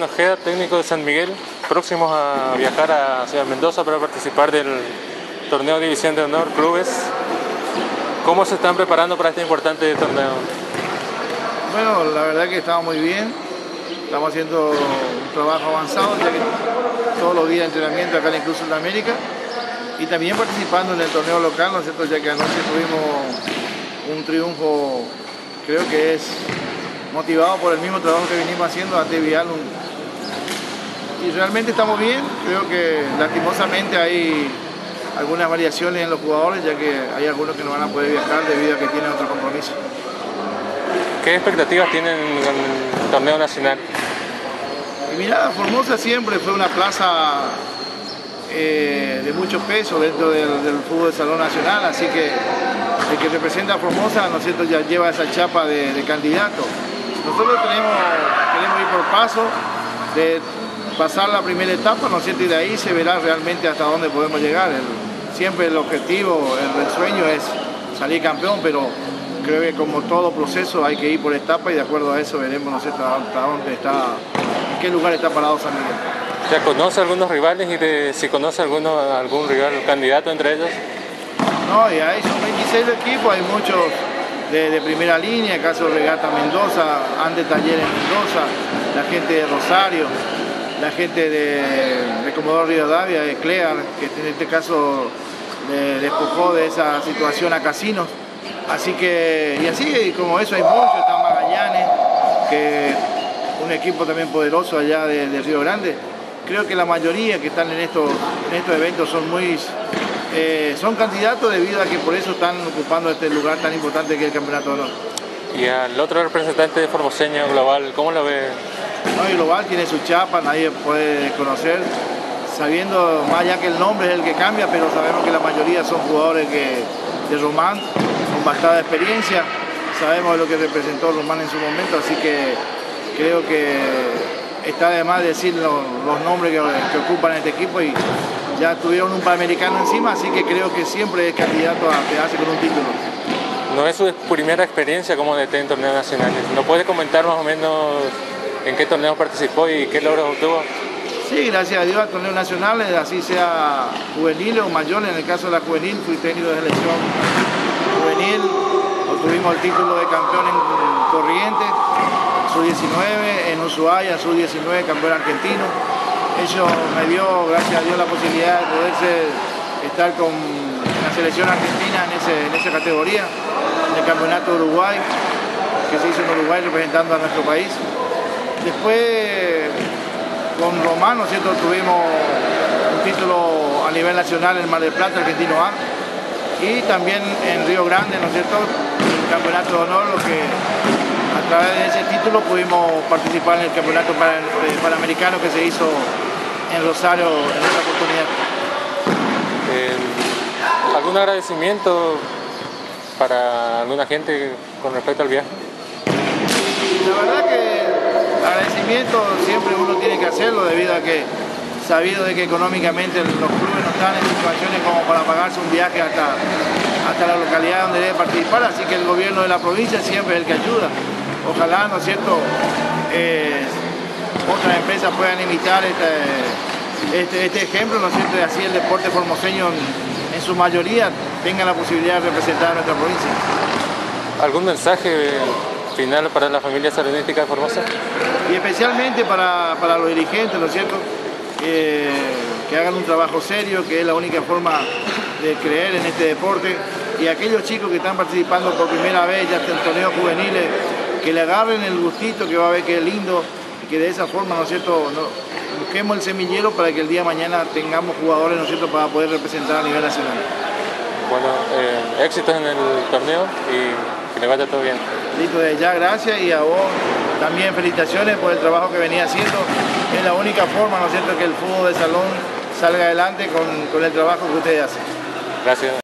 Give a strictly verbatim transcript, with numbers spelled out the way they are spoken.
Sebastián Ojeda, técnico de San Miguel, próximos a viajar a Ciudad Mendoza para participar del torneo División de Honor Clubes. ¿Cómo se están preparando para este importante torneo? Bueno, la verdad que estamos muy bien. Estamos haciendo un trabajo avanzado, ya que todos los días de entrenamiento acá en el Club Sudamérica, y también participando en el torneo local, ¿no es cierto? Ya que anoche tuvimos un triunfo, creo que es motivado por el mismo trabajo que venimos haciendo ante Vial. Y realmente estamos bien. Creo que lastimosamente hay algunas variaciones en los jugadores, ya que hay algunos que no van a poder viajar debido a que tienen otro compromiso. ¿Qué expectativas tienen en el torneo nacional? Y mira, Formosa siempre fue una plaza eh, de mucho peso dentro del, del fútbol de salón nacional, así que el que representa a Formosa, ¿no es cierto?, ya lleva esa chapa de, de candidato. Nosotros tenemos, queremos ir por paso, de pasar la primera etapa, ¿no es cierto?, y de ahí se verá realmente hasta dónde podemos llegar. El, siempre el objetivo, el, el sueño es salir campeón, pero creo que como todo proceso hay que ir por etapa y de acuerdo a eso veremos, ¿no es cierto?, hasta dónde está, en qué lugar está parado San Miguel. ¿Ya conoce algunos rivales y de, si conoce alguno, algún rival candidato entre ellos? No, y ahí son veintiséis equipos, hay muchos de, de primera línea, el caso de Regata Mendoza, Ande Talleres Mendoza, la gente de Rosario, la gente de, de Comodoro Rivadavia, de Clear, que en este caso le despojó de esa situación a Casinos. Así que, y así como eso hay muchos, está Magallanes, que un equipo también poderoso allá de, de Río Grande. Creo que la mayoría que están en estos, en estos eventos son muy eh, son candidatos debido a que por eso están ocupando este lugar tan importante que es el Campeonato de Honor. Y al otro representante de formoseño Global, ¿cómo lo ve? No, y Global tiene su chapa, nadie puede conocer, sabiendo más allá que el nombre es el que cambia, pero sabemos que la mayoría son jugadores que, de Román, con bastante experiencia, sabemos lo que representó Román en su momento, así que creo que está de más decir los, los nombres que, que ocupan este equipo, y ya tuvieron un Panamericano encima, así que creo que siempre es candidato a quedarse con un título. No es su primera experiencia como D T en torneos nacionales. ¿No puede comentar más o menos en qué torneos participó y qué logros obtuvo? Sí, gracias a Dios a torneos nacionales, así sea juveniles o mayores. En el caso de la juvenil fui técnico de selección juvenil, obtuvimos el título de campeón en Corrientes, sub diecinueve, en Ushuaia, sub diecinueve, campeón argentino. Eso me dio, gracias a Dios, la posibilidad de poderse estar con la selección argentina en, ese, en esa categoría, en el campeonato de Uruguay, que se hizo en Uruguay representando a nuestro país. Después, con Román, ¿no es cierto?, tuvimos un título a nivel nacional en Mar del Plata, Argentino A, y también en Río Grande, ¿no es cierto?, el campeonato de honor, lo que a través de ese título pudimos participar en el campeonato panamericano que se hizo en Rosario en esta oportunidad. Eh, ¿Algún agradecimiento para alguna gente con respecto al viaje? La verdad que agradecimiento siempre uno tiene que hacerlo, debido a que sabido de que económicamente los clubes no están en situaciones como para pagarse un viaje hasta, hasta la localidad donde debe participar, así que el gobierno de la provincia siempre es el que ayuda. Ojalá, ¿no es cierto?, eh, otras empresas puedan imitar este, este, este ejemplo, ¿no es cierto?, y así el deporte formoseño en, en su mayoría tenga la posibilidad de representar a nuestra provincia. ¿Algún mensaje final para la familia salonística de Formosa? Y especialmente para, para los dirigentes, ¿no es cierto?, eh, que hagan un trabajo serio, que es la única forma de creer en este deporte, y aquellos chicos que están participando por primera vez ya en torneos juveniles, que le agarren el gustito, que va a ver que es lindo, y que de esa forma, ¿no es cierto?, no, busquemos el semillero para que el día de mañana tengamos jugadores, ¿no es cierto?, para poder representar a nivel nacional. Bueno, eh, éxitos en el torneo y que le vaya todo bien. Listo, de ya, gracias, y a vos también felicitaciones por el trabajo que venía haciendo. Es la única forma, ¿no es cierto?, que el fútbol de salón salga adelante con, con el trabajo que ustedes hacen. Gracias.